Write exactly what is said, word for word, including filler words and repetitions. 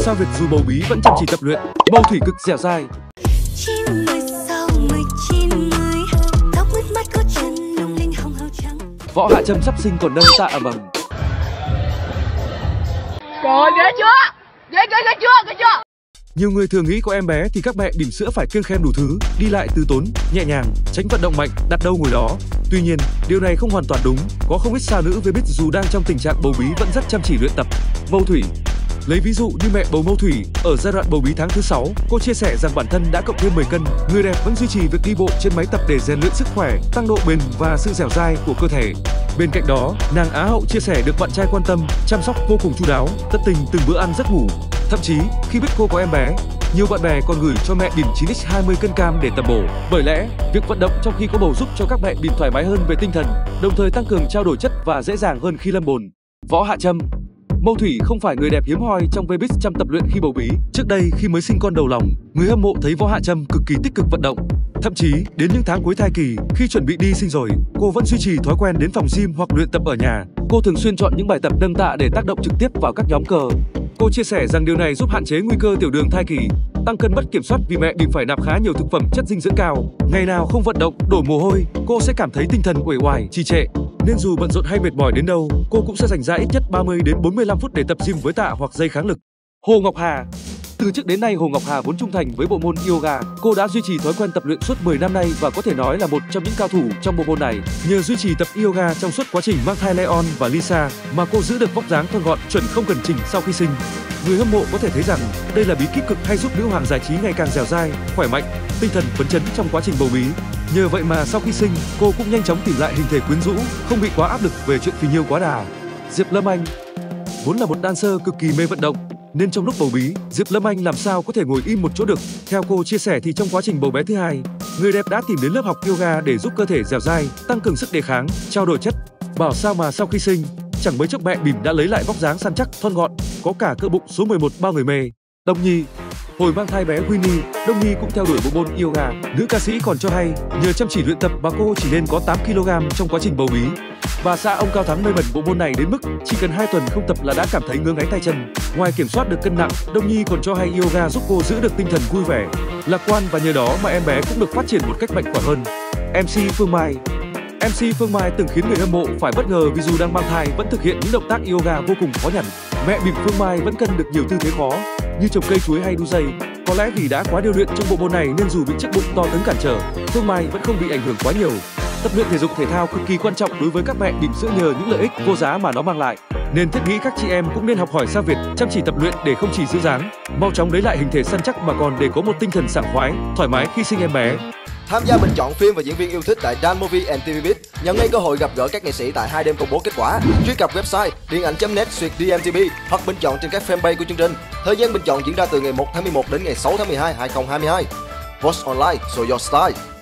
sao Việt dù bầu bí vẫn chăm chỉ tập luyện, mâu thủy cực dẻo dai. Võ Hạ Trâm sắp sinh còn nâng tạ ầm ầm. Trời, ghê chưa? Ghê ghê ghê chưa? Ghê chưa? Nhiều người thường nghĩ có em bé thì các mẹ bỉm sữa phải kiêng khem đủ thứ, đi lại từ tốn, nhẹ nhàng, tránh vận động mạnh, đặt đâu ngồi đó. Tuy nhiên, điều này không hoàn toàn đúng. Có không ít sao nữ với biết dù đang trong tình trạng bầu bí vẫn rất chăm chỉ luyện tập. Mâu Thủy. Lấy ví dụ như mẹ bầu Mâu Thủy, ở giai đoạn bầu bí tháng thứ sáu, cô chia sẻ rằng bản thân đã cộng thêm mười cân. Người đẹp vẫn duy trì việc đi bộ trên máy tập để rèn luyện sức khỏe, tăng độ bền và sự dẻo dai của cơ thể. Bên cạnh đó, nàng Á hậu chia sẻ được bạn trai quan tâm, chăm sóc vô cùng chu đáo, tận tình từng bữa ăn giấc ngủ. Thậm chí, khi biết cô có em bé, nhiều bạn bè còn gửi cho mẹ bỉm chín x hai mươi cân cam để tập bổ. Bởi lẽ, việc vận động trong khi có bầu giúp cho các mẹ bỉm thoải mái hơn về tinh thần, đồng thời tăng cường trao đổi chất và dễ dàng hơn khi lâm bồn. Võ Hạ Trâm. Mâu Thủy không phải người đẹp hiếm hoi trong vbiz chăm tập luyện khi bầu bí. Trước đây khi mới sinh con đầu lòng, người hâm mộ thấy Võ Hạ Trâm cực kỳ tích cực vận động. Thậm chí, đến những tháng cuối thai kỳ, khi chuẩn bị đi sinh rồi, cô vẫn duy trì thói quen đến phòng gym hoặc luyện tập ở nhà. Cô thường xuyên chọn những bài tập nâng tạ để tác động trực tiếp vào các nhóm cờ. Cô chia sẻ rằng điều này giúp hạn chế nguy cơ tiểu đường thai kỳ, tăng cân mất kiểm soát vì mẹ bỉm phải nạp khá nhiều thực phẩm chất dinh dưỡng cao. Ngày nào không vận động, đổ mồ hôi, cô sẽ cảm thấy tinh thần uể oải, trì trệ. Nên dù bận rộn hay mệt mỏi đến đâu, cô cũng sẽ dành ra ít nhất ba mươi đến bốn mươi lăm phút để tập gym với tạ hoặc dây kháng lực. Hồ Ngọc Hà. Từ trước đến nay, Hồ Ngọc Hà vốn trung thành với bộ môn yoga. Cô đã duy trì thói quen tập luyện suốt mười năm nay và có thể nói là một trong những cao thủ trong bộ môn này. Nhờ duy trì tập yoga trong suốt quá trình mang thai Leon và Lisa mà cô giữ được vóc dáng thon gọn, chuẩn không cần chỉnh sau khi sinh. Người hâm mộ có thể thấy rằng đây là bí kíp cực hay giúp nữ hoàng giải trí ngày càng dẻo dai, khỏe mạnh, tinh thần phấn chấn trong quá trình bầu bí. Nhờ vậy mà sau khi sinh, cô cũng nhanh chóng tìm lại hình thể quyến rũ, không bị quá áp lực về chuyện phì nhiêu quá đà. Diệp Lâm Anh. Vốn là một dancer cực kỳ mê vận động, nên trong lúc bầu bí, Diệp Lâm Anh làm sao có thể ngồi im một chỗ được. Theo cô chia sẻ thì trong quá trình bầu bé thứ hai, người đẹp đã tìm đến lớp học yoga để giúp cơ thể dẻo dai, tăng cường sức đề kháng, trao đổi chất. Bảo sao mà sau khi sinh, chẳng mấy chốc mẹ bỉm đã lấy lại vóc dáng săn chắc, thon gọn, có cả cơ bụng số mười một bao người mê. Đông Nhi. Hồi mang thai bé Winnie, Đông Nhi cũng theo đuổi bộ môn yoga. Nữ ca sĩ còn cho hay, nhờ chăm chỉ luyện tập mà cô chỉ nên có tám ki lô gam trong quá trình bầu bí. Và xa ông Cao Thắng mê mẩn bộ môn này đến mức chỉ cần hai tuần không tập là đã cảm thấy ngứa ngáy tay chân. Ngoài kiểm soát được cân nặng, Đông Nhi còn cho hay yoga giúp cô giữ được tinh thần vui vẻ, lạc quan và nhờ đó mà em bé cũng được phát triển một cách mạnh khỏe hơn. em xê Phương Mai. em xê Phương Mai từng khiến người hâm mộ phải bất ngờ vì dù đang mang thai vẫn thực hiện những động tác yoga vô cùng khó nhằn. Mẹ bỉm Phương Mai vẫn cân được nhiều tư thế khó như trồng cây chuối hay đu dây. Có lẽ vì đã quá điêu luyện trong bộ môn này nên dù bị chiếc bụng to lớn cản trở, Phương Mai vẫn không bị ảnh hưởng quá nhiều. Tập luyện thể dục thể thao cực kỳ quan trọng đối với các mẹ bỉm sữa nhờ những lợi ích vô giá mà nó mang lại. Nên thiết nghĩ các chị em cũng nên học hỏi sao Việt, chăm chỉ tập luyện để không chỉ giữ dáng, mau chóng lấy lại hình thể săn chắc mà còn để có một tinh thần sảng khoái, thoải mái khi sinh em bé. Tham gia bình chọn phim và diễn viên yêu thích tại Dan Movie and tvbiz, nhận ngay cơ hội gặp gỡ các nghệ sĩ tại hai đêm công bố kết quả. Truy cập website điện ảnh chấm net xuyệt đê em tê bê hoặc bình chọn trên các fanpage của chương trình. Thời gian bình chọn diễn ra từ ngày một tháng mười một đến ngày sáu tháng mười hai năm hai nghìn không trăm hai mươi hai. Vote online, show your style.